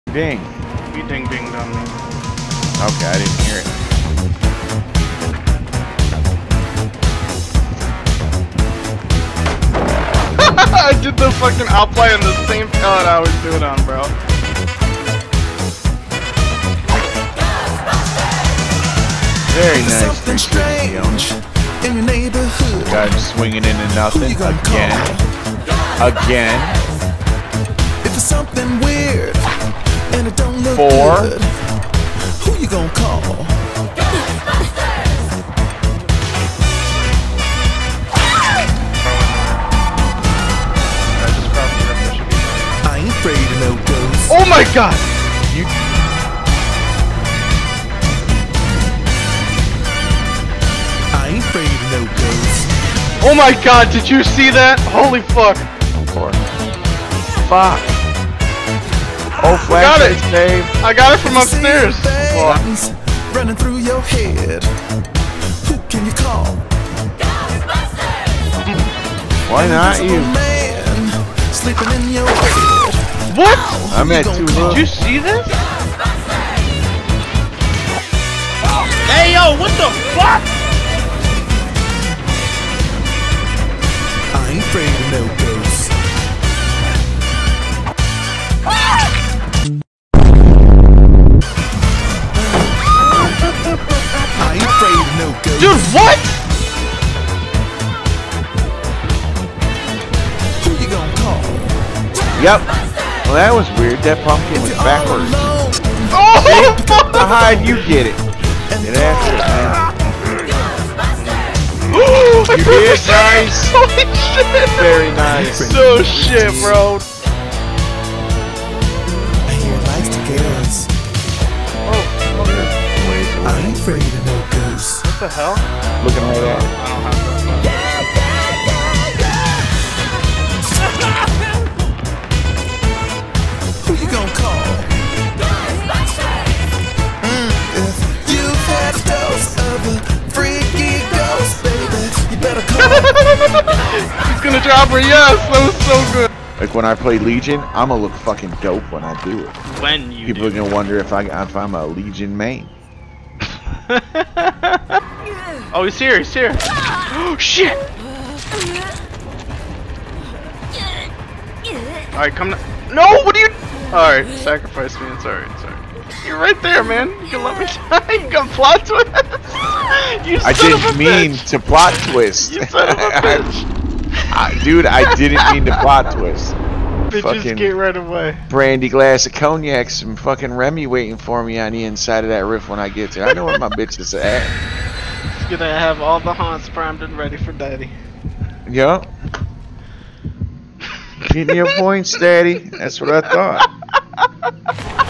Ding. You ding dinged on me. Okay, I didn't hear it. I did the fucking outplay on the same pallet I was doing on, bro. Very nice. Strange in your neighborhood. Got him swinging into nothing again. Again. If it's something weird and it don't look 4. good, who you gonna call? I ain't afraid of no ghosts. Oh my god! You. I ain't afraid of no ghosts. Oh my god, did you see that? Holy fuck. Fuck. Oh, got it. flashlights, Dave. I got it from upstairs. Things running through your head. Who can you call? Why not you? Man, sleeping in your bed. What? I'm at 2 Did you see this? Hey yo, what the fuck? I ain't afraid of no ghosts. I ain't afraid of no ghosts. Dude, what? Who you gonna call? Yep. Well, that was weird. That pumpkin was backwards. Oh, fuck! How'd you get it? Get after it, man. You did nice. Holy shit! Very nice. No shit, bro. I hear likes to girls. Oh, I ain't afraid of no ghosts. what the hell? Looking right at it. I don't have that. Who you gonna call? If you've had a dose of a freaky ghost, baby, you better call. He's gonna drop her, yes! That was so good. Like when I play Legion, I'm gonna look fucking dope when I do it. When you People are gonna wonder if I'm a Legion main. Oh, he's here, he's here. Oh, shit! Alright, come now. No, what are you? Alright, sacrifice me, it's alright, it's alright. You're right there, man. You can let me die. You can plot twist. You I son of a didn't mean bitch. to plot twist. You son of a bitch. Dude, I didn't mean to plot twist. Bitches Fucking get right away. brandy glass of cognac, some fucking Remy waiting for me on the inside of that rift when I get there. I know where my bitch is at. He's gonna have all the haunts primed and ready for daddy. Yup. Getting your points, daddy. That's what I thought.